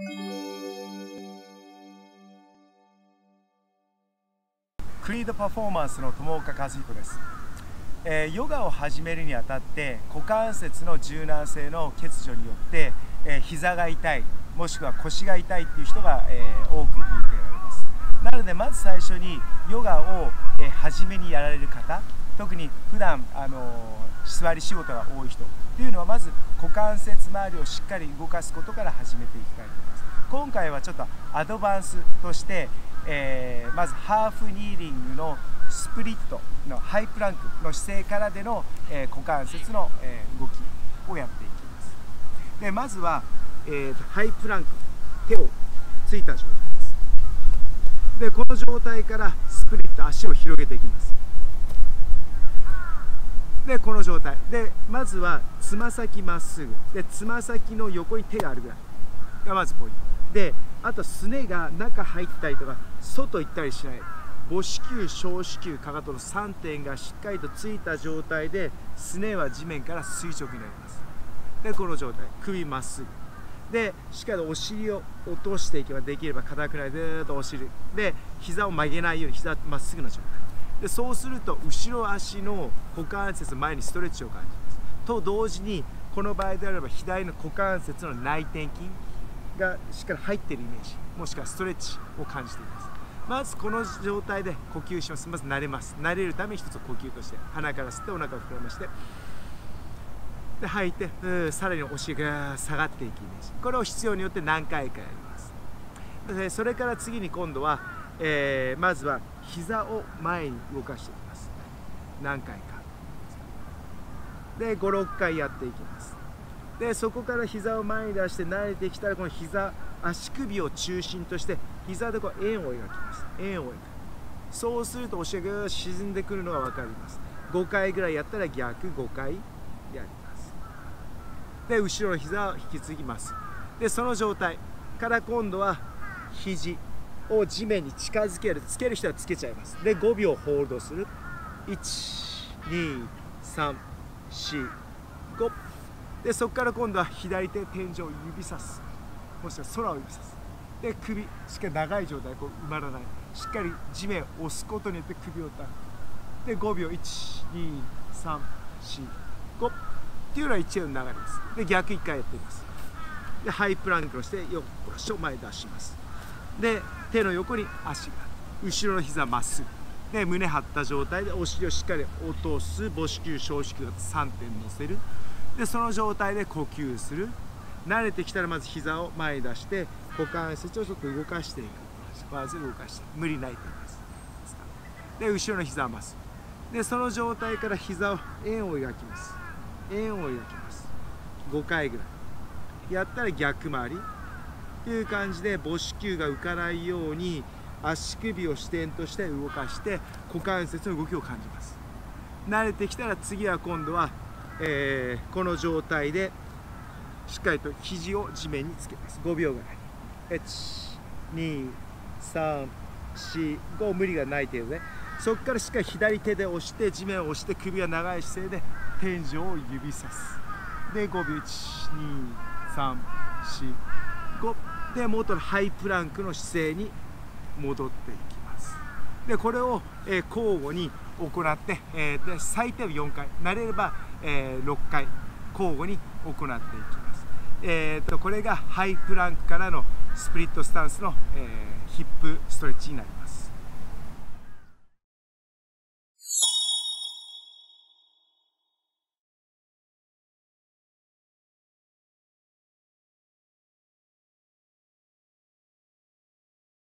クリードパフォーマンスの友岡和彦です。ヨガを始めるにあたって股関節の柔軟性の欠如によって、膝が痛いもしくは腰が痛いっていう人が、多く見受けられます。なのでまず最初にヨガを、初めにやられる方、特に普段座り仕事が多い人っていうのはまず股関節周りをしっかり動かすことから始めていきたいと思います。今回はちょっとアドバンスとしてまずハーフニーリングのスプリットのハイプランクの姿勢からでの、股関節の、動きをやっていきます。でまずは、ハイプランク、手をついた状態です。でこの状態からスプリット、足を広げていきます。でこの状態でまずはつま先まっすぐでつま先の横に手があるぐらいがまずポイントで、あとすねが中入ったりとか外行ったりしない、母子球小子球かかとの3点がしっかりとついた状態ですねは地面から垂直になります。でこの状態首まっすぐでしっかりお尻を落としていけば、できれば硬くないでーっとお尻で膝を曲げないように膝まっすぐな状態で、そうすると後ろ足の股関節前にストレッチを感じますと同時に、この場合であれば左の股関節の内転筋がしっかり入っているイメージ、もしくはストレッチを感じています。まずこの状態で呼吸します。まず慣れます。慣れるために一つ呼吸として鼻から吸ってお腹を膨らましてで吐いてさらにお尻が下がっていくイメージ、これを必要によって何回かやります。でそれから次に今度は、まずは膝を前に動かしていきます。何回かで5、6回やっていきます。でそこから膝を前に出して慣れてきたら、この膝足首を中心として膝でこう円を描きます。円を描く。そうするとお尻が沈んでくるのが分かります。5回ぐらいやったら逆5回やります。で後ろの膝を引き継ぎます。でその状態から今度は肘を地面に近づける、つける人はつけちゃいます。で5秒ホールドする。1、2、3、4、5でそこから今度は左手天井を指さす、もしくは空を指さす。で首しっかり長い状態、こう埋まらない、しっかり地面を押すことによって首をタップで5秒1、2、3、4、5っていうのは一応の流れです。で逆1回やっています。でハイプランクをしてよっしょ前出します。で手の横に足が、後ろの膝まっすぐで胸張った状態でお尻をしっかり落とす、母子球小子球が3点乗せる。でその状態で呼吸する。慣れてきたらまず膝を前に出して股関節をちょっと動かしていく。まず動かして無理ないと思います。で後ろの膝をまっすぐでその状態から膝を円を描きます。円を描きます。5回ぐらいやったら逆回りという感じで母子球が浮かないように足首を支点として動かして股関節の動きを感じます。慣れてきたら次は今度はこの状態でしっかりと肘を地面につけます。5秒ぐらい。1、2、3、4、5無理がない程度で、そこからしっかり左手で押して地面を押して首が長い姿勢で天井を指さす。で5秒1、2、3、4、5で元のハイプランクの姿勢に戻っていきます。でこれを、交互に行って、で最低は4回、慣れれば、6回交互に行っていきます。これがハイプランクからのスプリットスタンスの、ヒップストレッチになります。